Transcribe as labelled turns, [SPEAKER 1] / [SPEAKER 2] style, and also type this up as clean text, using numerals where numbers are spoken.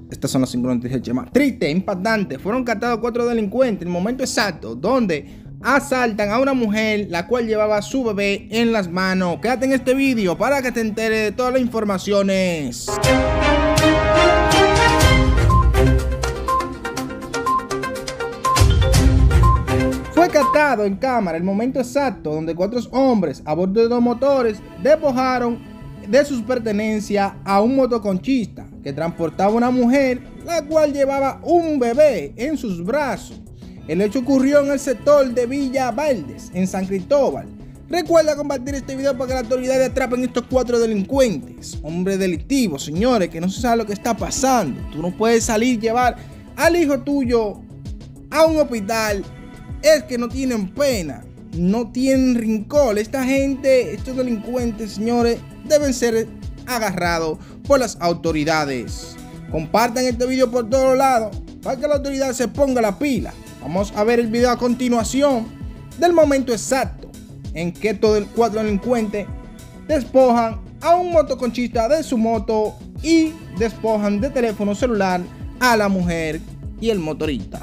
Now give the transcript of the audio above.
[SPEAKER 1] Estas son las 5 noticias más tristes, impactantes. Fueron captados 4 delincuentes en el momento exacto donde asaltan a una mujer la cual llevaba a su bebé en las manos. Quédate en este vídeo para que te enteres de todas las informaciones. Fue captado en cámara el momento exacto donde 4 hombres a bordo de 2 motores despojaron de sus pertenencias a un motoconchista que transportaba a una mujer la cual llevaba un bebé en sus brazos. El hecho ocurrió en el sector de Villa Valdes, en San Cristóbal. Recuerda compartir este video para que las autoridades atrapen estos 4 delincuentes, hombres delictivos, señores, que no se sabe lo que está pasando. Tú no puedes salir, llevar al hijo tuyo a un hospital. Es que no tienen pena, no tienen rincón. Esta gente, estos delincuentes, señores, deben ser agarrados por las autoridades. Compartan este video por todos lados para que la autoridad se ponga la pila. Vamos a ver el video a continuación del momento exacto en que todos los 4 delincuentes despojan a un motoconchista de su moto y despojan de teléfono celular a la mujer y el motorista.